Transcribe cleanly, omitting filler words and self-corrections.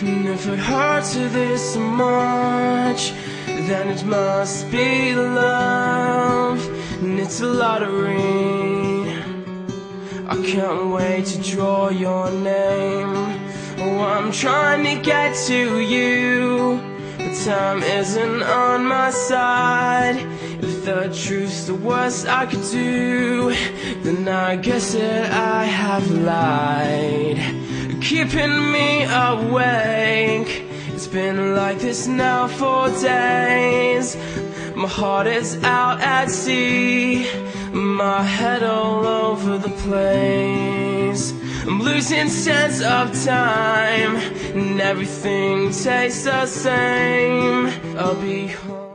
And if it hurts you this much, then it must be love, and it's a lottery. I can't wait to draw your name. Oh, I'm trying to get to you, but time isn't on my side. If the truth's the worst I could do, then I guess that I have lied, keeping me awake. It's been like this now for days. My heart is out at sea, my head all over the place. I'm losing sense of time, and everything tastes the same. I'll be home.